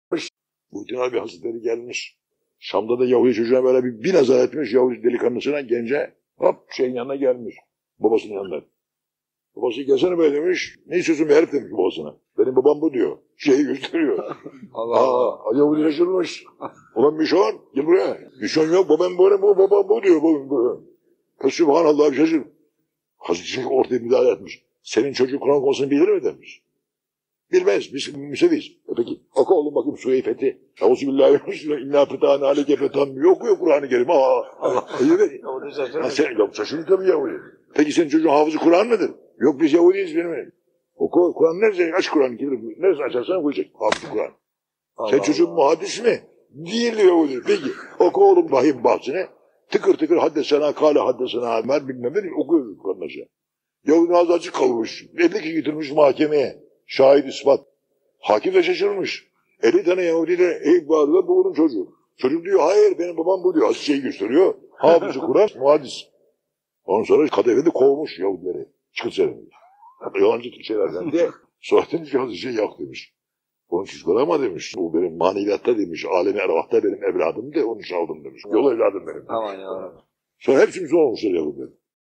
Muhittin abi Hazretleri gelmiş. Şam'da da Yahudi çocuğuna böyle bir nazar etmiş. Yahudi delikanlısına, gence hop şeyin yanına gelmiş. Babasının yanına. Babası gelsene böyle demiş. Ne istiyorsun bir herif demiş babasına. Benim babam bu diyor. Şeyi gösteriyor. Allah. Yahudi şaşırmış. Ulan Mişon gel buraya. Mişon yok babam bu diyor. Bu. Sübhanallah şaşır. Hazreti ortaya müdahale etmiş. Senin çocuk Kur'an konusunu bilir mi demiş. Bilmez. Biz müseviyiz. Peki oku oğlum bakayım Sure-i Fethi. Euzubillahimineşşeytanirracim. İnna fetâne aleyke fetân. Yok Kur'an-ı Kerim. Allah. Sen yok şaşırın tabii Yahudi. Peki senin çocuğun hafızı Kur'an mıdır? Yok biz Yahudiyiz benim. Oku Kur'an nerede? Aç Kur'an. Neresini açarsan okuyacak. Hafızı Kur'an. Sen çocuğun muhaddis mi? Değil Yahudi. Peki oku oğlum vahim bahsine. Tıkır tıkır haddesena kâle haddesena Ömer bilmem ne okuyor Kur'an aşağı. Yahudi ağzı açık kalmış. 50 kişi getirmiş mahkemeye. Şahit ispat. Hakim de şaşırmış. 50 tane Yahudi de bağırdılar bu onun çocuğu. Çocuk diyor hayır benim babam bu diyor. Az şeyi gösteriyor. Hafızı Kur'an muhaddis. Ondan sonra Kadı Efendi kovmuş Yahudileri. Çıkın senin. Yalancı şeylerden de sonra demiş ki şey yok demiş. Onun çocukları ama demiş. Bu benim maneviyatta demiş. Alemi ervahta benim evladım de onun için aldım demiş. Yol evladım benim. Aman ya. Sonra hepsi Müslüman olmuşlar Yahudiler.